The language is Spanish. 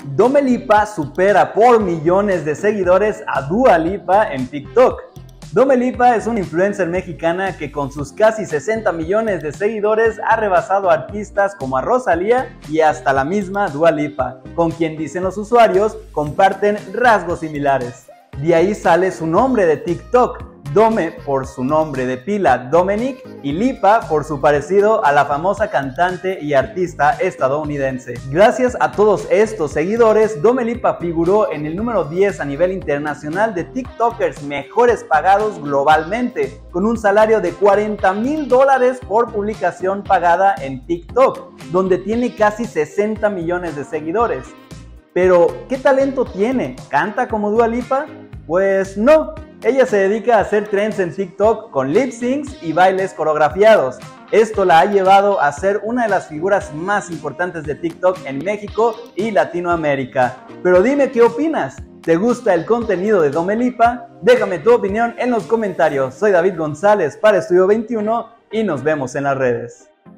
Dua Lipa supera por millones de seguidores a Dua Lipa en TikTok. Dua Lipa es una influencer mexicana que con sus casi 60 millones de seguidores ha rebasado a artistas como a Rosalía y hasta la misma Dua Lipa, con quien dicen los usuarios comparten rasgos similares. De ahí sale su nombre de TikTok, Dome por su nombre de pila Dominic y Lipa por su parecido a la famosa cantante y artista estadounidense. Gracias a todos estos seguidores, Dua Lipa figuró en el número 10 a nivel internacional de TikTokers mejores pagados globalmente, con un salario de $40,000 por publicación pagada en TikTok, donde tiene casi 60 millones de seguidores. Pero, ¿qué talento tiene? ¿Canta como Dua Lipa? Pues no. Ella se dedica a hacer trends en TikTok con lip syncs y bailes coreografiados. Esto la ha llevado a ser una de las figuras más importantes de TikTok en México y Latinoamérica. Pero dime qué opinas. ¿Te gusta el contenido de Dua Lipa? Déjame tu opinión en los comentarios. Soy David González para Estudio 21 y nos vemos en las redes.